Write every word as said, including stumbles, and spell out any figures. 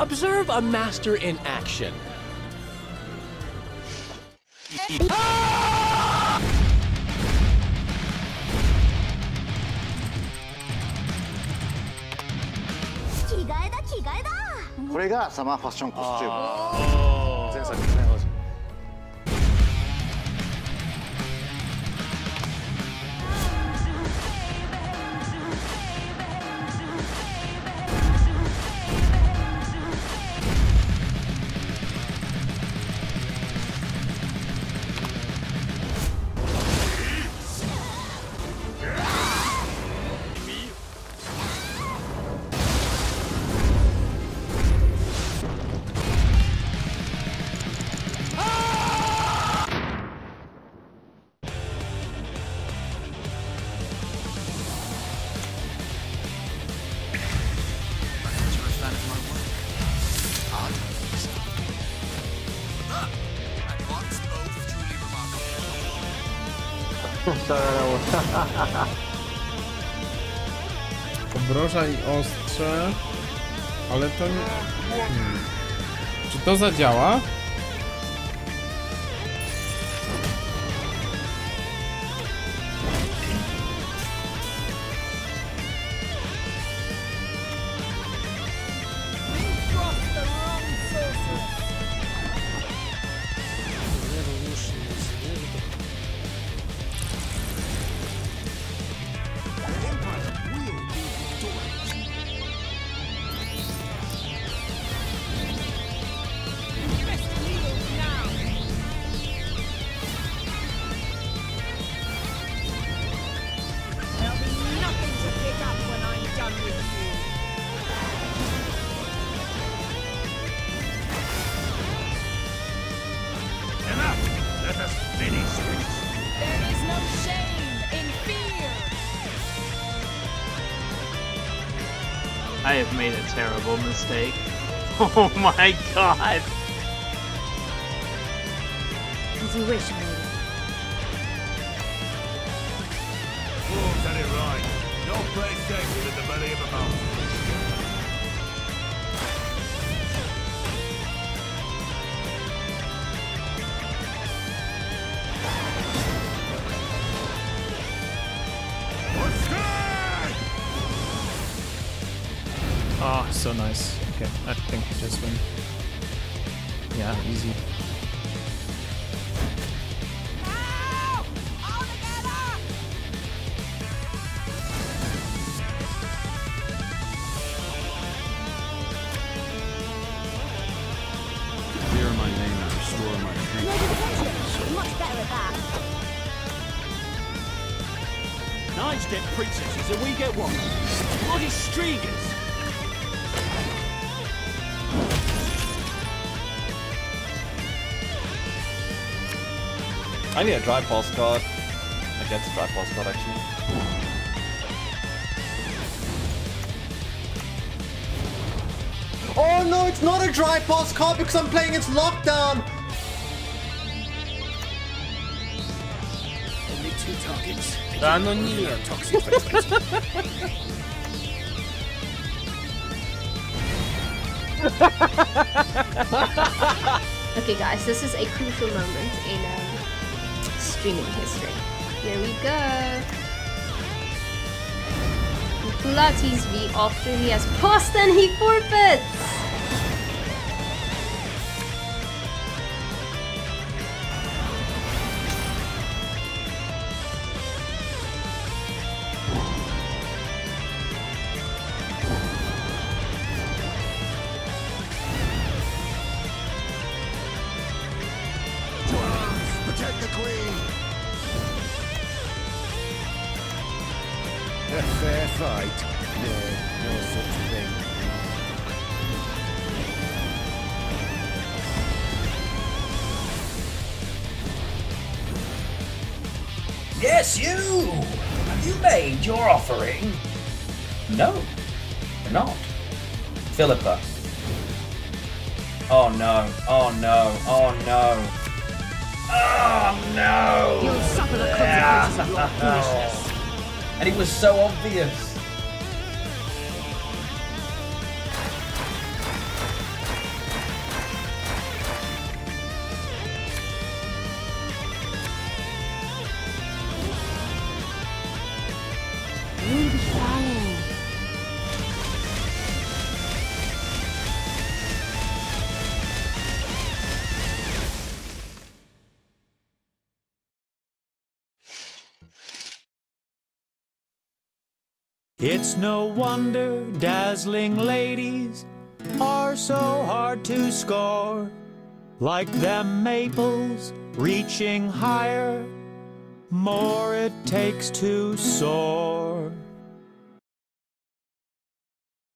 Observe a master in action. Ah! これがサマーファッションコスチューム。前作ですね。 Obroża i ostrze, ale to nie... Hmm. Czy to zadziała? I have made a terrible mistake. Oh my god! As you wish, lady. Oh, got it right. No place safer than the belly of a mountain. Oh, so nice. Okay, I think we just win. Yeah, easy. Clear my name and restore my Attention! Much better at that. Knights get princesses and we get what? Bloody streamers! I need a dry pulse card. I get a dry pulse card actually. Oh no, it's not a dry pulse card because I'm playing its lockdown! Only two targets. Da, no nie. Toxic for twenty. Okay, guys, this is a crucial moment in um, streaming history. Here we go. Pilates V after he has passed and he forfeits. Protect the queen! A fair fight? No, no such thing. Yes, you! Have you made your offering? No, you're not. Philippa. Oh no, oh no, oh no. Oh no! You'll suffer the consequences of your foolishness. And it was so obvious. It's no wonder dazzling ladies are so hard to score. Like them maples reaching higher, more it takes to soar.